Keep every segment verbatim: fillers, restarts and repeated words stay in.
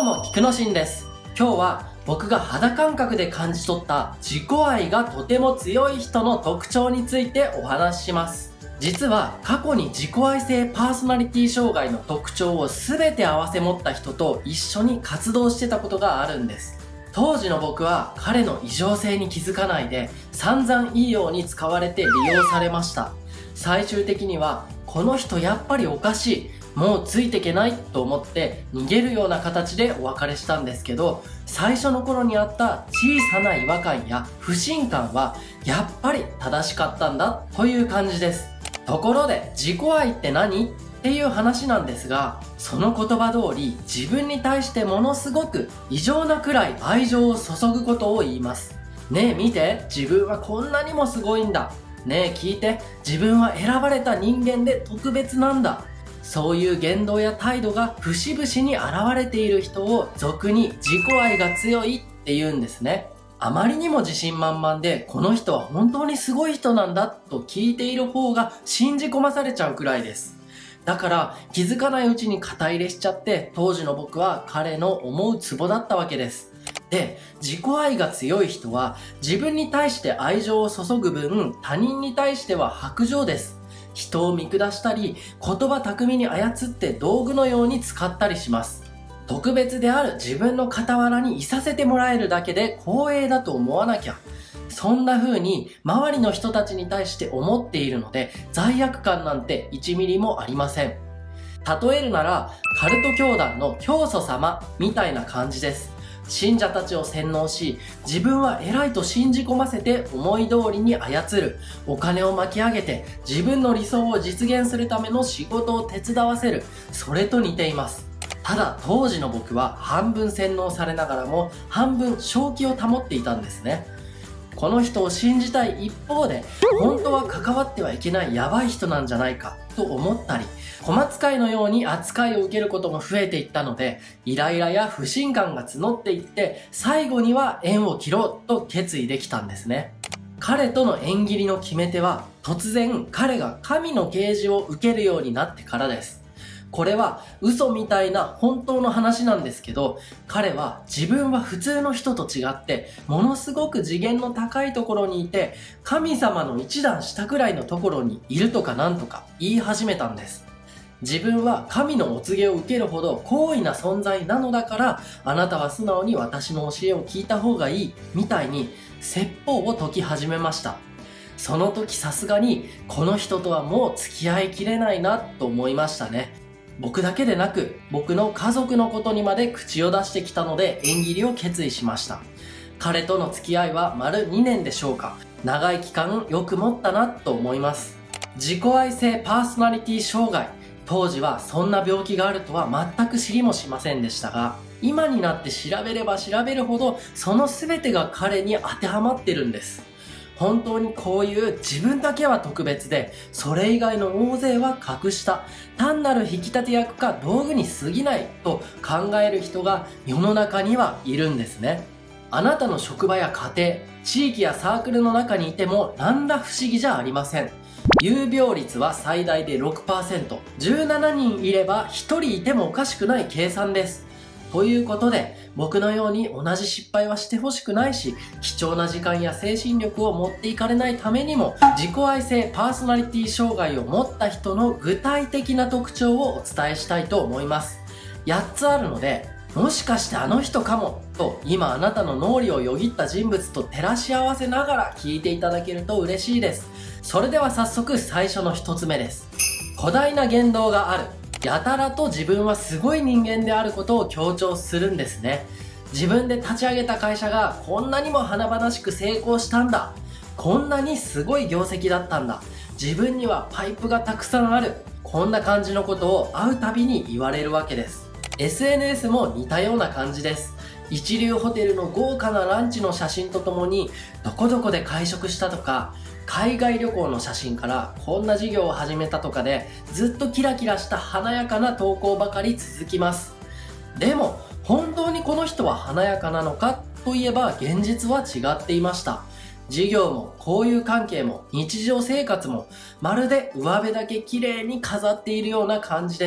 も、菊之進です。今日は僕が肌感覚で感じ取った自己愛がとても強い人の特徴についてお話しします。実は過去に自己愛性パーソナリティ障害の特徴を全て合わせ持った人と一緒に活動してたことがあるんです。当時の僕は彼の異常性に気づかないで散々いいように使われて利用されました。最終的にはこの人やっぱりおかしい、もうついてけないと思って逃げるような形でお別れしたんですけど、最初の頃にあった小さな違和感や不信感はやっぱり正しかったんだという感じです。ところで自己愛って何っていう話なんですが、その言葉通り自分に対してものすごく異常なくらい愛情を注ぐことを言います。ねえ見て、自分はこんなにもすごいんだ。ねえ聞いて、自分は選ばれた人間で特別なんだ。そういう言動や態度が節々に現れている人を俗に自己愛が強いって言うんですね。あまりにも自信満々で、この人は本当にすごい人なんだと聞いている方が信じ込まされちゃうくらいです。だから気づかないうちに肩入れしちゃって、当時の僕は彼の思うツボだったわけです。で、自己愛が強い人は自分に対して愛情を注ぐ分、他人に対しては薄情です。人を見下したり、言葉巧みに操って道具のように使ったりします。特別である自分の傍らにいさせてもらえるだけで光栄だと思わなきゃ。そんな風に周りの人たちに対して思っているので、罪悪感なんていちミリもありません。例えるなら、カルト教団の教祖様みたいな感じです。信者たちを洗脳し、自分は偉いと信じ込ませて思い通りに操る、お金を巻き上げて自分の理想を実現するための仕事を手伝わせる、それと似ています。ただ当時の僕は半分洗脳されながらも半分正気を保っていたんですね。この人を信じたい一方で、本当は関わってはいけないヤバい人なんじゃないかと思ったり、小扱いのように扱いを受けることも増えていったので、イライラや不信感が募っていって、最後には縁を切ろうと決意できたんですね。彼との縁切りの決め手は、突然彼が神の啓示を受けるようになってからです。これは嘘みたいな本当の話なんですけど、彼は自分は普通の人と違ってものすごく次元の高いところにいて、神様の一段下くらいのところにいるとかなんとか言い始めたんです。自分は神のお告げを受けるほど高位な存在なのだから、あなたは素直に私の教えを聞いた方がいいみたいに説法を説き始めました。その時さすがにこの人とはもう付き合いきれないなと思いましたね。僕だけでなく、僕の家族のことにまで口を出してきたので、縁切りを決意しました。彼との付き合いは丸にねんでしょうか。長い期間よく持ったなと思います。自己愛性パーソナリティ障害。当時はそんな病気があるとは全く知りもしませんでしたが、今になって調べれば調べるほど、その全てが彼に当てはまってるんです。本当にこういう自分だけは特別で、それ以外の大勢は格下、単なる引き立て役か道具に過ぎないと考える人が世の中にはいるんですね。あなたの職場や家庭、地域やサークルの中にいても何ら不思議じゃありません。有病率は最大で ろくパーセント、じゅうななにんいればひとりいてもおかしくない計算です。ということで、僕のように同じ失敗はしてほしくないし、貴重な時間や精神力を持っていかれないためにも、自己愛性パーソナリティ障害を持った人の具体的な特徴をお伝えしたいと思います。やっつあるので、もしかしてあの人かもと、今あなたの脳裏をよぎった人物と照らし合わせながら聞いていただけると嬉しいです。それでは早速最初の一つ目です。誇大な言動がある。やたらと自分はすごい人間であることを強調するんですね。自分で立ち上げた会社がこんなにも華々しく成功したんだ。こんなにすごい業績だったんだ。自分にはパイプがたくさんある。こんな感じのことを会うたびに言われるわけです。エスエヌエス も似たような感じです。一流ホテルの豪華なランチの写真とともに、どこどこで会食したとか、海外旅行の写真からこんな事業を始めたとかで、ずっとキラキラした華やかな投稿ばかり続きます。でも本当にこの人は華やかなのかといえば、現実は違っていました。事業も交友関係も日常生活もまるで上辺だけ綺麗に飾っているような感じです。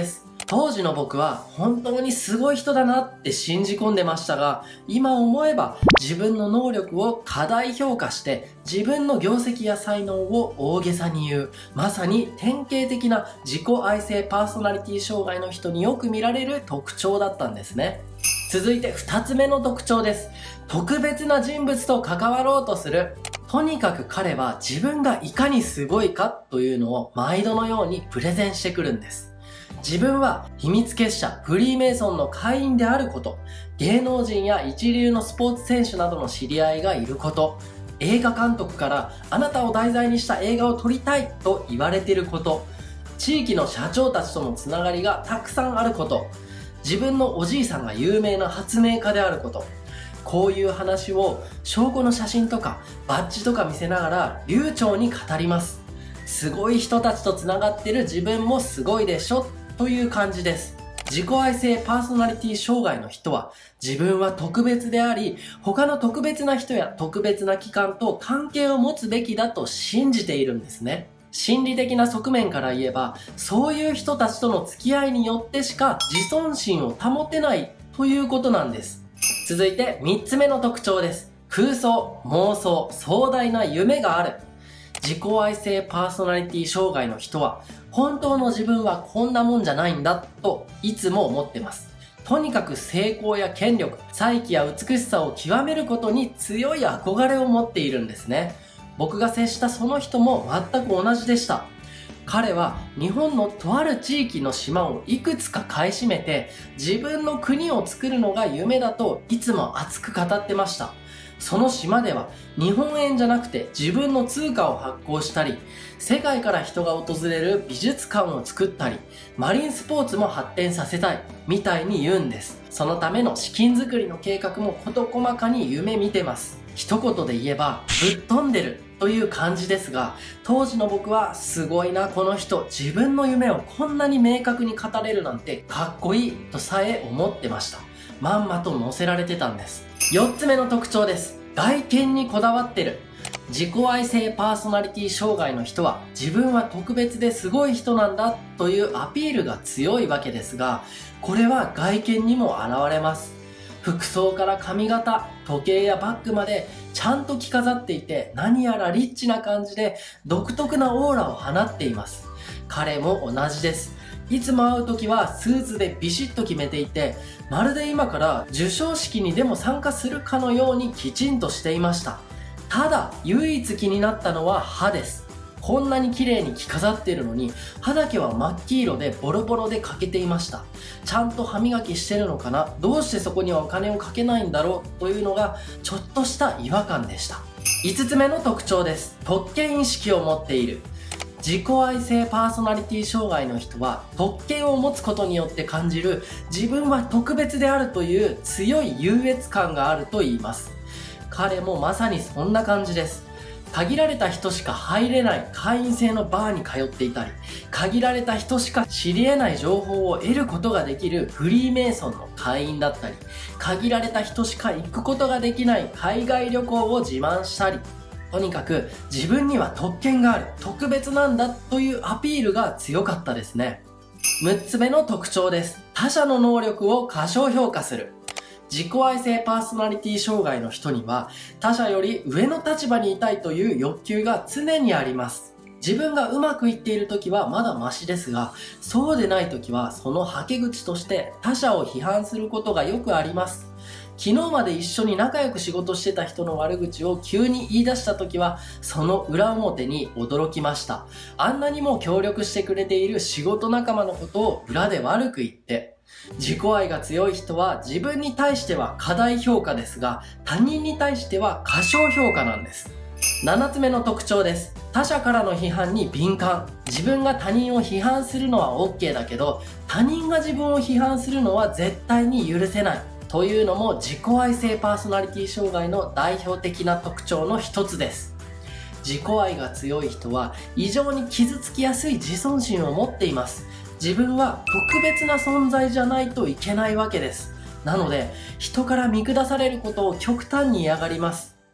当時の僕は本当にすごい人だなって信じ込んでましたが、今思えば自分の能力を過大評価して自分の業績や才能を大げさに言う、まさに典型的な自己愛性パーソナリティ障害の人によく見られる特徴だったんですね。続いてふたつめの特徴です。特別な人物と関わろうとする。とにかく彼は自分がいかにすごいかというのを毎度のようにプレゼンしてくるんです。自分は秘密結社フリーメイソンの会員であること、芸能人や一流のスポーツ選手などの知り合いがいること、映画監督からあなたを題材にした映画を撮りたいと言われていること、地域の社長たちとのつながりがたくさんあること、自分のおじいさんが有名な発明家であること、こういう話を証拠の写真とかバッジとか見せながら流暢に語ります。すごい人たちとつながってる自分もすごいでしょという感じです。自己愛性パーソナリティ障害の人は自分は特別であり、他の特別な人や特別な機関と関係を持つべきだと信じているんですね。心理的な側面から言えば、そういう人たちとの付き合いによってしか自尊心を保てないということなんです。続いてみっつめの特徴です。空想、妄想、壮大な夢がある。自己愛性パーソナリティ障害の人は、本当の自分はこんなもんじゃないんだといつも思ってます。とにかく成功や権力、才気や美しさを極めることに強い憧れを持っているんですね。僕が接したその人も全く同じでした。彼は日本のとある地域の島をいくつか買い占めて自分の国を作るのが夢だといつも熱く語ってました。その島では日本円じゃなくて自分の通貨を発行したり、世界から人が訪れる美術館を作ったり、マリンスポーツも発展させたいみたいに言うんです。そのための資金作りの計画も事細かに夢見てます。一言で言えばぶっ飛んでるという感じですが、当時の僕はすごいなこの人、自分の夢をこんなに明確に語れるなんてかっこいいとさえ思ってました。まんまと乗せられてたんです。よっつめの特徴です。外見にこだわってる。自己愛性パーソナリティ障害の人は自分は特別ですごい人なんだというアピールが強いわけですが、これは外見にも現れます。服装から髪型、時計やバッグまでちゃんと着飾っていて、何やらリッチな感じで独特なオーラを放っています。彼も同じです。いつも会う時はスーツでビシッと決めていて、まるで今から授賞式にでも参加するかのようにきちんとしていました。ただ唯一気になったのは歯です。こんなに綺麗に着飾っているのに歯だけは真っ黄色でボロボロで欠けていました。ちゃんと歯磨きしてるのかな、どうしてそこにはお金をかけないんだろうというのがちょっとした違和感でした。いつつめの特徴です。特権意識を持っている。自己愛性パーソナリティ障害の人は特権を持つことによって感じる自分は特別であるという強い優越感があると言います。彼もまさにそんな感じです。限られた人しか入れない会員制のバーに通っていたり、限られた人しか知り得ない情報を得ることができるフリーメイソンの会員だったり、限られた人しか行くことができない海外旅行を自慢したり、とにかく自分には特権がある、特別なんだというアピールが強かったですね。むっつめの特徴です。他者の能力を過小評価する。自己愛性パーソナリティ障害の人には他者より上の立場にいたいという欲求が常にあります。自分がうまくいっている時はまだマシですが、そうでない時はそのはけ口として他者を批判することがよくあります。昨日まで一緒に仲良く仕事してた人の悪口を急に言い出した時はその裏表に驚きました。あんなにも協力してくれている仕事仲間のことを裏で悪く言って、自己愛が強い人は自分に対しては過大評価ですが、他人に対しては過小評価なんです。ななつめの特徴です。他者からの批判に敏感。自分が他人を批判するのは OK だけど、他人が自分を批判するのは絶対に許せない。というのも自己愛性パーソナリティ障害の代表的な特徴の一つです。自己愛が強い人は異常に傷つきやすい自尊心を持っています。自分は特別な存在じゃないといけないわけです。なので、人から見下されることを極端に嫌がります。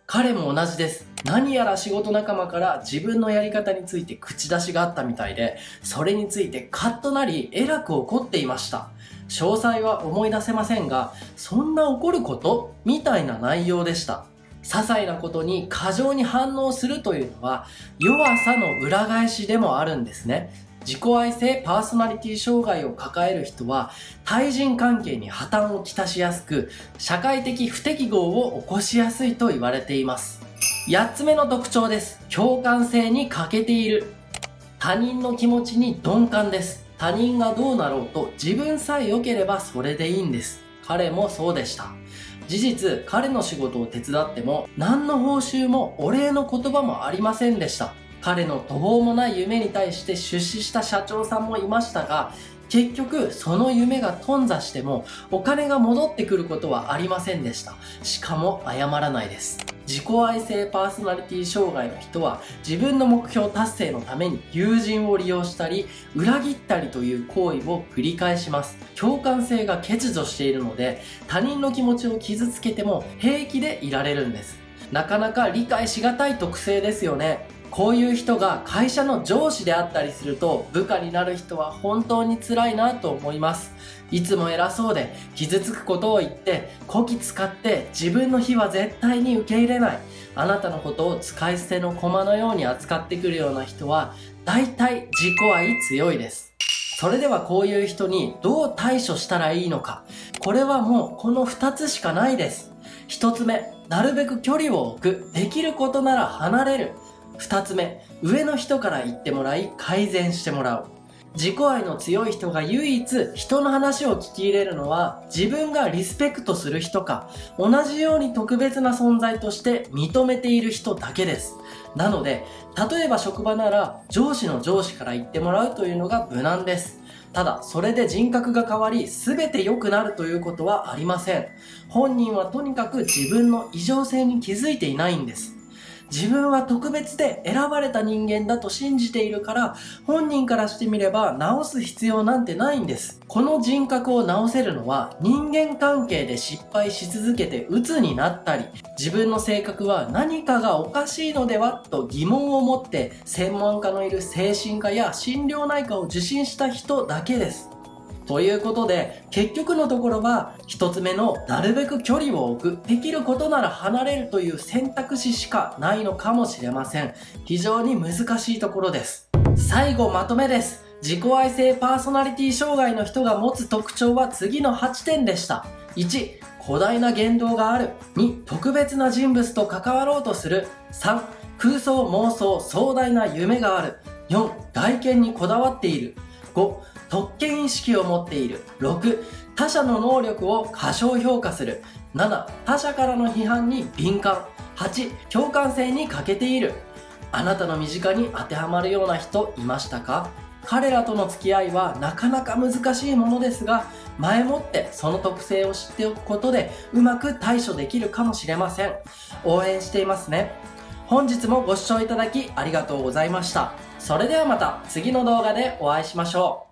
彼も同じです。何やら仕事仲間から自分のやり方について口出しがあったみたいで、それについてカッとなり、えらく怒っていました。詳細は思い出せませんが、そんな怒ることみたいな内容でした。些細なことに過剰に反応するというのは、弱さの裏返しでもあるんですね。自己愛性パーソナリティ障害を抱える人は、対人関係に破綻をきたしやすく、社会的不適合を起こしやすいと言われています。やっつ目の特徴です。共感性に欠けている。他人の気持ちに鈍感です。他人がどうなろうと自分さえ良ければそれでいいんです。彼もそうでした。事実、彼の仕事を手伝っても何の報酬もお礼の言葉もありませんでした。彼の途方もない夢に対して出資した社長さんもいましたが、結局その夢が頓挫してもお金が戻ってくることはありませんでした。しかも謝らないです。自己愛性パーソナリティ障害の人は自分の目標達成のために友人を利用したり裏切ったりという行為を繰り返します。共感性が欠如しているので他人の気持ちを傷つけても平気でいられるんです。なかなか理解しがたい特性ですよね。こういう人が会社の上司であったりすると部下になる人は本当に辛いなと思います。いつも偉そうで傷つくことを言ってこき使って自分の非は絶対に受け入れない。あなたのことを使い捨ての駒のように扱ってくるような人は大体自己愛強いです。それではこういう人にどう対処したらいいのか。これはもうこのふたつしかないです。ひとつめ、なるべく距離を置く。できることなら離れる。ふたつめ、上の人から言ってもらい改善してもらう。自己愛の強い人が唯一人の話を聞き入れるのは自分がリスペクトする人か同じように特別な存在として認めている人だけです。なので、例えば職場なら上司の上司から言ってもらうというのが無難です。ただ、それで人格が変わり全て良くなるということはありません。本人はとにかく自分の異常性に気づいていないんです。自分は特別で選ばれた人間だと信じているから、本人からしてみれば直す必要なんてないんです。この人格を直せるのは人間関係で失敗し続けて鬱になったり、自分の性格は何かがおかしいのではと疑問を持って専門家のいる精神科や心療内科を受診した人だけです。ということで、結局のところは、一つ目のなるべく距離を置く、できることなら離れるという選択肢しかないのかもしれません。非常に難しいところです。最後まとめです。自己愛性パーソナリティ障害の人が持つ特徴は次のはちてんでした。いち、誇大な言動がある。に、特別な人物と関わろうとする。さん、空想妄想壮大な夢がある。よん、外見にこだわっている。ご、特権意識を持っている。ろく、他者の能力を過小評価する。なな、他者からの批判に敏感。はち、共感性に欠けている。あなたの身近に当てはまるような人いましたか？彼らとの付き合いはなかなか難しいものですが、前もってその特性を知っておくことでうまく対処できるかもしれません。応援していますね。本日もご視聴いただきありがとうございました。それではまた次の動画でお会いしましょう。